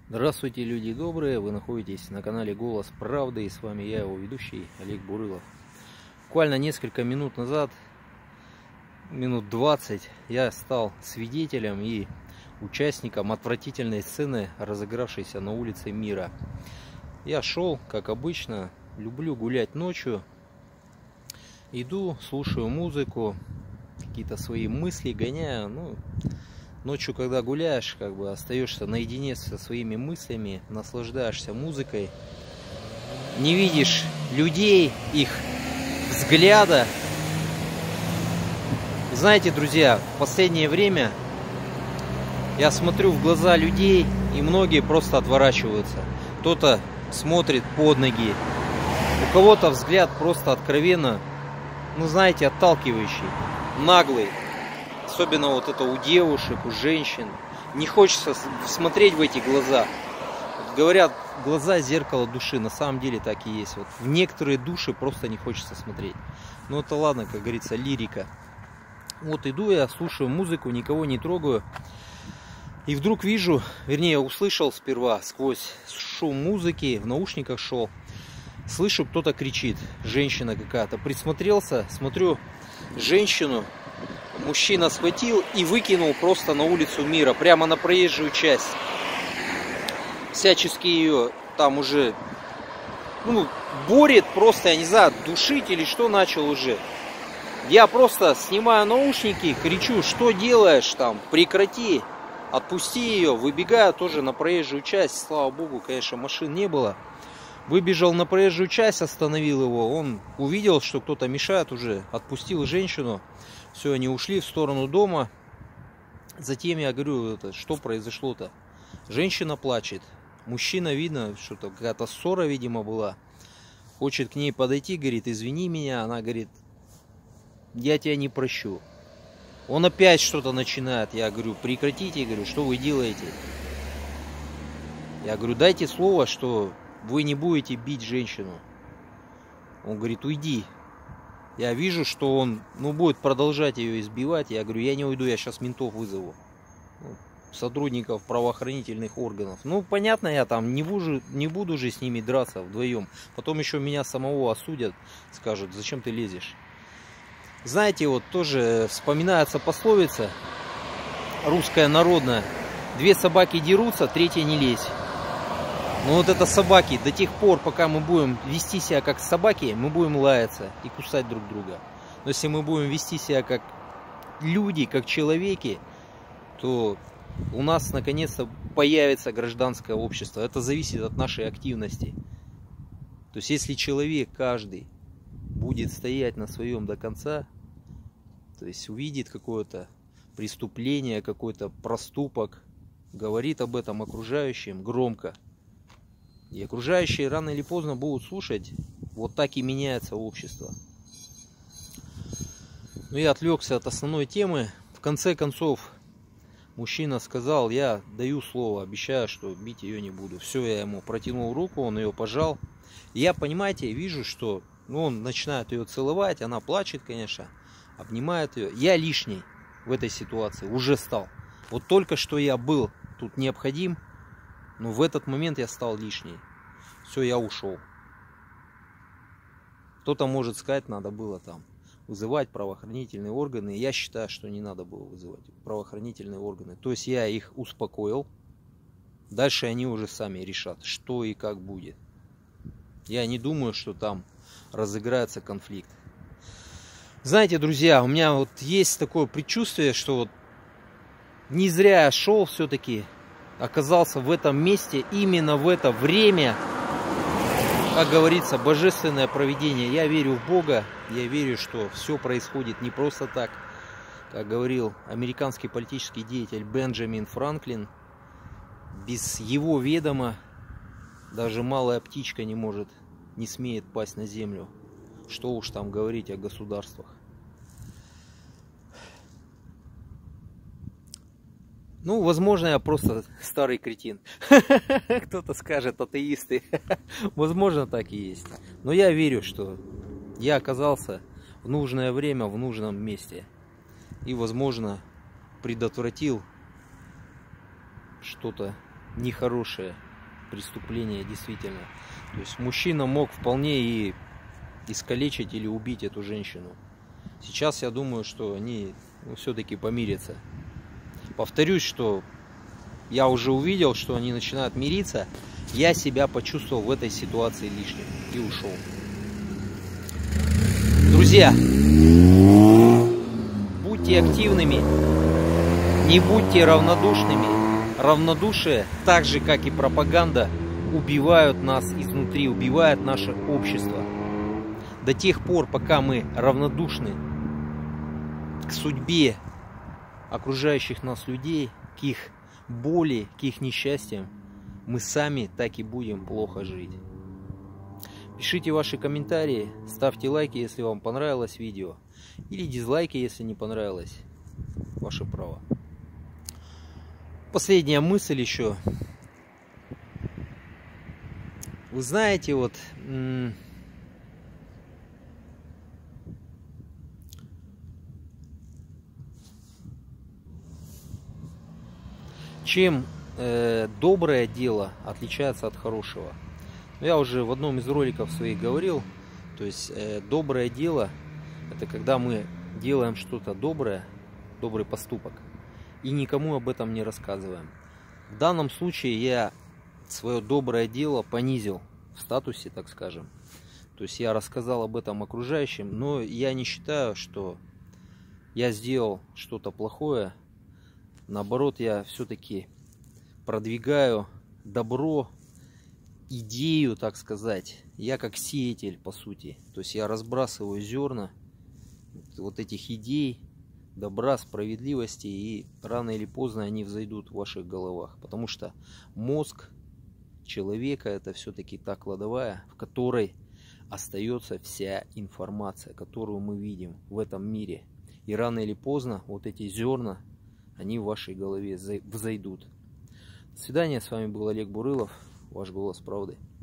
Здравствуйте, люди добрые! Вы находитесь на канале Голос Правды, и с вами я, его ведущий Олег Бурылов. Буквально несколько минут назад, минут 20, я стал свидетелем и участником отвратительной сцены, разыгравшейся на улице Мира. Я шел, как обычно, люблю гулять ночью, иду, слушаю музыку, какие-то свои мысли гоняю. Ночью, когда гуляешь, остаешься наедине со своими мыслями, наслаждаешься музыкой, не видишь людей, их взгляда. Знаете, друзья, в последнее время я смотрю в глаза людей, и многие просто отворачиваются. Кто-то смотрит под ноги, у кого-то взгляд просто откровенно, отталкивающий, наглый. Особенно вот это у девушек, у женщин. Не хочется смотреть в эти глаза. Говорят, глаза — зеркало души. На самом деле так и есть. Вот в некоторые души просто не хочется смотреть. Но это ладно, как говорится, лирика. Вот иду я, слушаю музыку, никого не трогаю. И вдруг вижу, вернее, услышал сперва сквозь шум музыки, в наушниках шел. Слышу, кто-то кричит, женщина какая-то. Присмотрелся, смотрю, женщину мужчина схватил и выкинул просто на улицу Мира, прямо на проезжую часть. Всячески ее там уже, борет просто, я не знаю, душить или что начал уже. Я просто снимаю наушники, кричу: что делаешь там, прекрати, отпусти ее. Выбегаю тоже на проезжую часть, слава богу, конечно, машин не было. Выбежал на проезжую часть, остановил его. Он увидел, что кто-то мешает уже, отпустил женщину. Все, они ушли в сторону дома. Затем я говорю, что произошло-то? Женщина плачет. Мужчина, видно, что-то какая-то ссора, видимо, была. Хочет к ней подойти, говорит: извини меня. Она говорит: я тебя не прощу. Он опять что-то начинает. Я говорю: прекратите, говорю, что вы делаете? Я говорю: дайте слово, что вы не будете бить женщину. Он говорит: уйди. Я вижу, что он будет продолжать ее избивать. Я говорю: я не уйду, я сейчас ментов вызову. Сотрудников правоохранительных органов. Понятно, я там не буду же с ними драться вдвоем. Потом еще меня самого осудят, скажут: зачем ты лезешь? Знаете, вот тоже вспоминается пословица русская народная: две собаки дерутся, третья не лезь. Но вот это собаки, до тех пор, пока мы будем вести себя как собаки, мы будем лаяться и кусать друг друга. Но если мы будем вести себя как люди, как человеки, то у нас наконец-то появится гражданское общество. Это зависит от нашей активности. То есть если человек каждый будет стоять на своем до конца, то есть увидит какое-то преступление, какой-то проступок, говорит об этом окружающим громко, и окружающие рано или поздно будут слушать. Вот так и меняется общество. Я отвлекся от основной темы. В конце концов, мужчина сказал: я даю слово, обещаю, что бить ее не буду. Все, я ему протянул руку, он ее пожал. Я, понимаете, вижу, что он начинает ее целовать. Она плачет, конечно, обнимает ее. Я лишний в этой ситуации уже стал. Вот только что я был тут необходим, но в этот момент я стал лишний. Все, я ушел. Кто-то может сказать, надо было там вызывать правоохранительные органы. Я считаю, что не надо было вызывать правоохранительные органы. То есть я их успокоил. Дальше они уже сами решат, что и как будет. Я не думаю, что там разыграется конфликт. Знаете, друзья, у меня вот есть такое предчувствие, что не зря я шел все-таки, оказался в этом месте, именно в это время. Как говорится, божественное провидение. Я верю в Бога, я верю, что все происходит не просто так. Как говорил американский политический деятель Бенджамин Франклин, без его ведома даже малая птичка не смеет пасть на землю. Что уж там говорить о государствах. Возможно, я просто старый кретин. Кто-то скажет, атеисты. Возможно, так и есть. Но я верю, что я оказался в нужное время, в нужном месте. И, возможно, предотвратил что-то нехорошее преступление, действительно. То есть мужчина мог вполне и искалечить или убить эту женщину. Сейчас я думаю, что они все-таки помирятся. Повторюсь, что я уже увидел, что они начинают мириться. Я себя почувствовал в этой ситуации лишним и ушел. Друзья, будьте активными, не будьте равнодушными. Равнодушие, так же как и пропаганда, убивают нас изнутри, убивает наше общество. До тех пор, пока мы равнодушны к судьбе окружающих нас людей, к их боли, к их несчастьям, мы сами так и будем плохо жить. Пишите ваши комментарии, ставьте лайки, если вам понравилось видео, или дизлайки, если не понравилось. Ваше право. Последняя мысль еще. Вы знаете, вот чем доброе дело отличается от хорошего? Я уже в одном из роликов своих говорил, то есть доброе дело — это когда мы делаем что-то доброе, добрый поступок, и никому об этом не рассказываем. В данном случае я свое доброе дело понизил в статусе, так скажем. То есть я рассказал об этом окружающим, но я не считаю, что я сделал что-то плохое. Наоборот, я все-таки продвигаю добро, идею, так сказать. Я как сеятель, по сути. То есть я разбрасываю зерна вот этих идей, добра, справедливости, и рано или поздно они взойдут в ваших головах. Потому что мозг человека — это все-таки та кладовая, в которой остается вся информация, которую мы видим в этом мире. И рано или поздно вот эти зерна, они в вашей голове взойдут. До свидания, с вами был Олег Бурылов, ваш голос правды.